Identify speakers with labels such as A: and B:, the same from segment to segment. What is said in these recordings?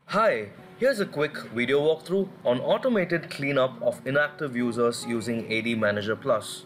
A: Hi, here's a quick video walkthrough on automated cleanup of inactive users using ADManager Plus.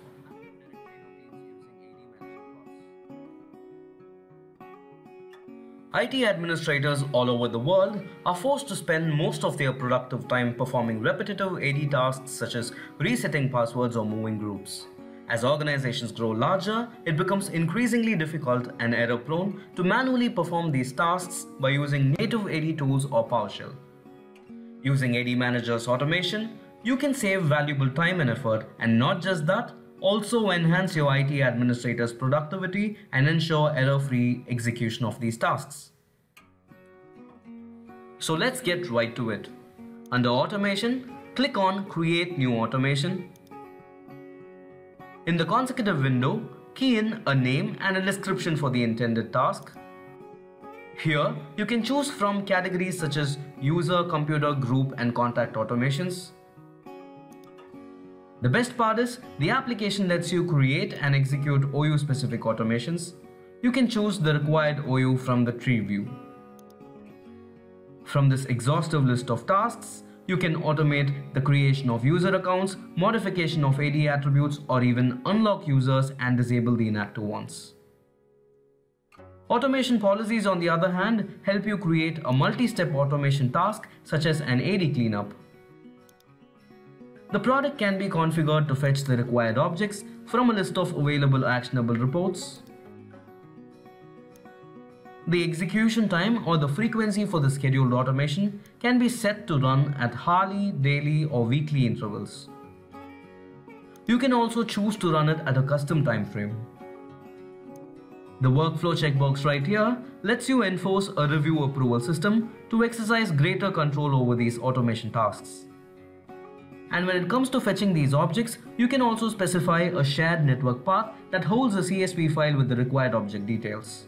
A: IT administrators all over the world are forced to spend most of their productive time performing repetitive AD tasks such as resetting passwords or moving groups. As organizations grow larger, it becomes increasingly difficult and error-prone to manually perform these tasks by using native AD tools or PowerShell. Using ADManager's automation, you can save valuable time and effort, and not just that, also enhance your IT administrator's productivity and ensure error-free execution of these tasks. So let's get right to it. Under Automation, click on Create New Automation. In the consecutive window, key in a name and a description for the intended task. Here, you can choose from categories such as user, computer, group, and contact automations. The best part is, the application lets you create and execute OU-specific automations. You can choose the required OU from the tree view. From this exhaustive list of tasks, you can automate the creation of user accounts, modification of AD attributes, or even unlock users and disable the inactive ones. Automation policies, on the other hand, help you create a multi-step automation task such as an AD cleanup. The product can be configured to fetch the required objects from a list of available actionable reports. The execution time or the frequency for the scheduled automation can be set to run at hourly, daily, or weekly intervals. You can also choose to run it at a custom time frame. The workflow checkbox right here lets you enforce a review approval system to exercise greater control over these automation tasks. And when it comes to fetching these objects, you can also specify a shared network path that holds a CSV file with the required object details.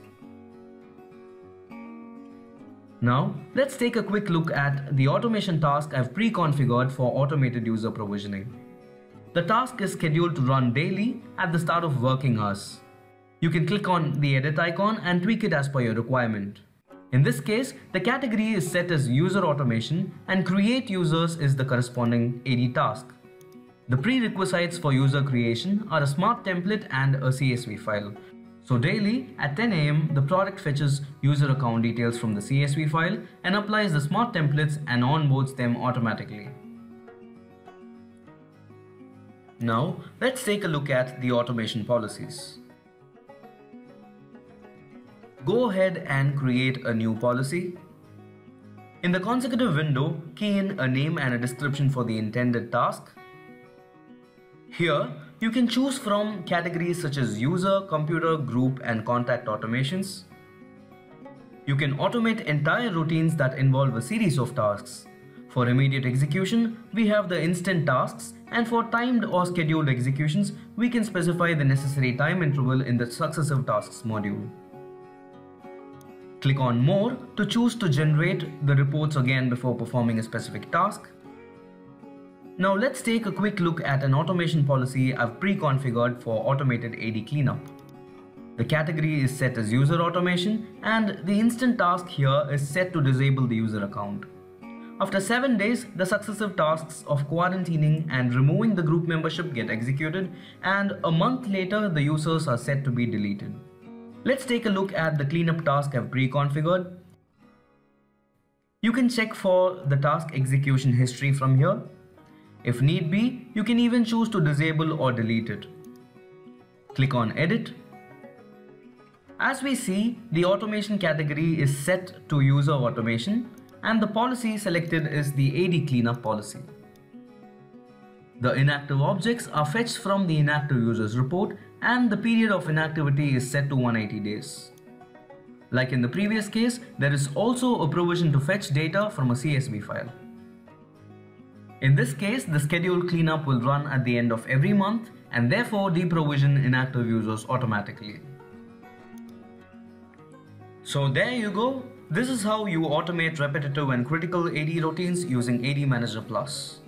A: Now, let's take a quick look at the automation task I've pre-configured for automated user provisioning. The task is scheduled to run daily at the start of working hours. You can click on the edit icon and tweak it as per your requirement. In this case, the category is set as user automation and create users is the corresponding AD task. The prerequisites for user creation are a smart template and a CSV file. So daily at 10 AM, the product fetches user account details from the CSV file and applies the smart templates and onboards them automatically. Now, let's take a look at the automation policies. Go ahead and create a new policy. In the consecutive window, key in a name and a description for the intended task. Here, you can choose from categories such as user, computer, group, and contact automations. You can automate entire routines that involve a series of tasks. For immediate execution, we have the instant tasks, and for timed or scheduled executions, we can specify the necessary time interval in the successive tasks module. Click on More to choose to generate the reports again before performing a specific task. Now let's take a quick look at an automation policy I've pre-configured for automated AD cleanup. The category is set as user automation and the instant task here is set to disable the user account. After 7 days, the successive tasks of quarantining and removing the group membership get executed, and a month later the users are set to be deleted. Let's take a look at the cleanup task I've pre-configured. You can check for the task execution history from here. If need be, you can even choose to disable or delete it. Click on Edit. As we see, the automation category is set to user automation and the policy selected is the AD cleanup policy. The inactive objects are fetched from the inactive users report and the period of inactivity is set to 180 days. Like in the previous case, there is also a provision to fetch data from a CSV file. In this case, the scheduled cleanup will run at the end of every month and therefore deprovision inactive users automatically. So there you go. This is how you automate repetitive and critical AD routines using ADManager Plus.